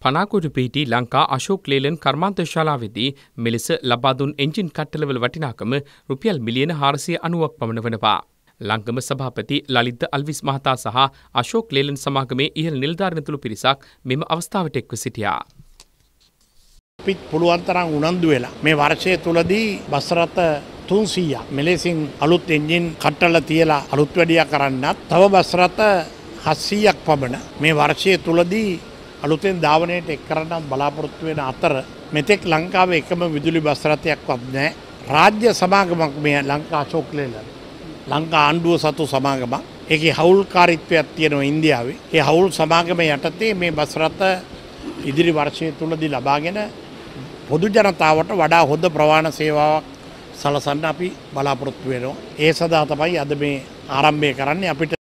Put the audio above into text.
පනාකුඩු පිහිටි ලංකා අශෝක් ලේලන් කර්මාන්තශාලාවේදී මෙලෙස ලබා දුන් එන්ජින් කට්ටලවල වටිනාකම රුපියල් මිලියන 490ක් පමණ වනවා. ලංගම සභාපති ලලිත් අල්විස් මහතා සහ අශෝක් ලේලන් සමාගමේ ඉහළ නිලධාරීන්තුළු පිරිසක් මෙම අවස්ථාවට එක්ව සිටියා. අපිත් පුළුවන් තරම් උනන්දු වෙලා මේ වර්ෂය තුලදී බස් රථ 300ක් මෙලෙසින් අලුත් එන්ජින් කට්ටල තියලා අලුත් වැඩියා කරන්නත් තව බස් රථ 700ක් පමණ මේ වර්ෂය තුලදී අලුතෙන් ධාවනයට එක් කරන්න බලාපොරොත්තු වෙන අතර මෙතෙක් ලංකාවේ එකම විදුලි බස් රථයක්වත් නැහැ. රාජ්‍ය සමාගමක් මේ ලංකා අශෝක් ලේලන්. ලංකා ආණ්ඩුව සතු සමාගමක්. ඒකේ හවුල්කාරීත්වයක් තියෙනවා ඉන්දියාවේ. ඒ හවුල් සමාගම යටතේ මේ බස් රථ ඉදිරි වර්ෂය තුලදී ලබාගෙන පොදු ජනතාවට වඩා හොඳ ප්‍රවාහන සේවාවක් සලසන්න අපි බලාපොරොත්තු වෙනවා. ඒ සඳහා තමයි අද මේ ආරම්භය කරන්නේ. අපිට